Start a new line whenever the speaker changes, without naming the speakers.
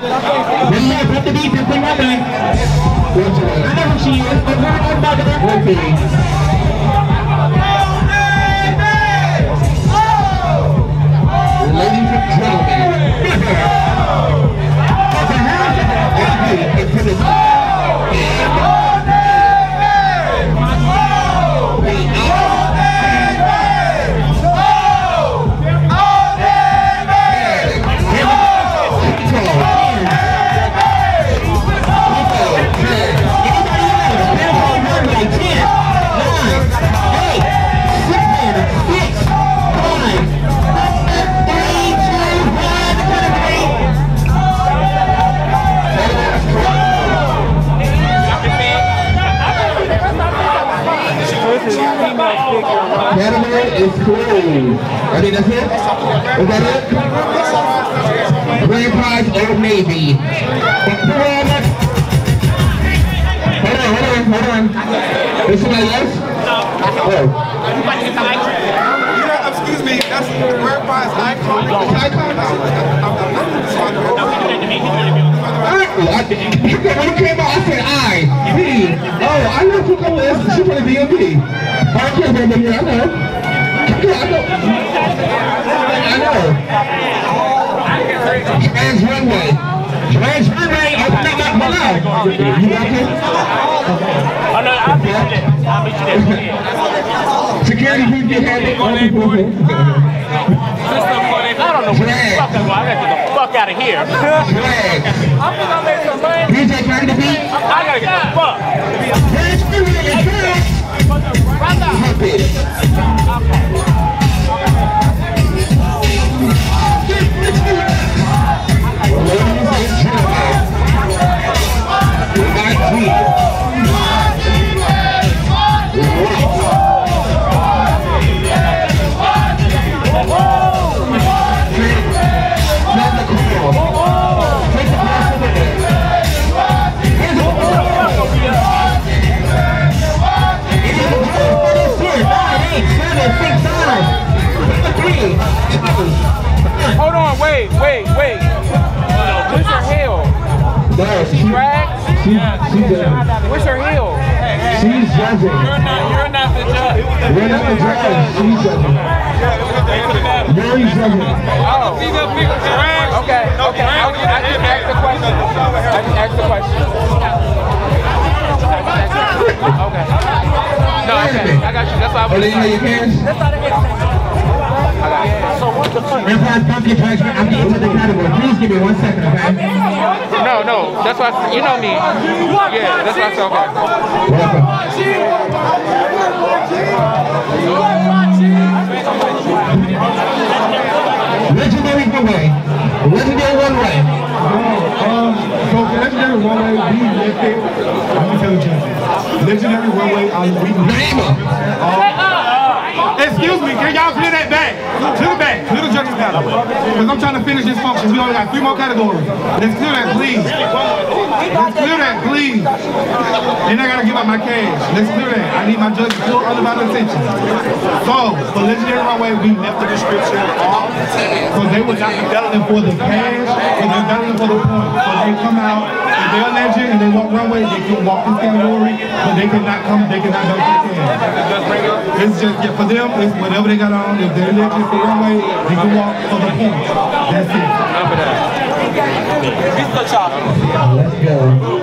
When you have to beat this thing right there. I know who she is, but we're not about to ladies and gentlemen. Category is closed. I think that's it? Is that it? Grand prize, Old Navy. Hold on. Is somebody else? Oh.
Excuse me, that's grand prize icon.
When you came out, I said I know who come with. She wanted DMP. I don't care about here. I know. Trans Runway. Open up my mouth. You got it?
Oh no, I'll meet you there.
Security people get handed.
I don't know what the fuck I'm going. I gotta get the fuck out of here. I'm gonna make some money.
DJ trying to beat.
I gotta get the fuck. Hold on, wait. Where's her heel? She drags? Where's her heel?
She's judging.
You're not the judge.
We're not the judge. She's judging. You're judging.
Oh. Okay. I just asked the question. Okay. No, okay. I got you. That's why I was.
Oh, you know your parents? Empire Pumpkin Trash, I'm getting to the category. Please give me 1 second, okay?
No. That's why you know me. Yeah, that's why I said okay.
Welcome. Legendary Runway. Legendary Runway.
So Legendary Runway, we lifted. I'm gonna tell you something. Legendary Runway,
Name her.
Excuse me, can y'all clear that back? Clear the back, clear the judges down. Because I'm trying to finish this function. We only got 3 more categories. Let's clear that, please. Let's clear that, please. And I gotta give out my cash. Let's clear that. I need my judges full undivided attention. So, for Legendary Runway, we left the description off. So they would not be battling for the cash, but they're battling for the points. So they come out, if they're a legend and they walk runway, they can walk this category, but they cannot come, they cannot go to the cash. It's just, yeah, for them, it's whatever they got on. If they're legend for runway, they can walk for the points. That's it.
Let's go.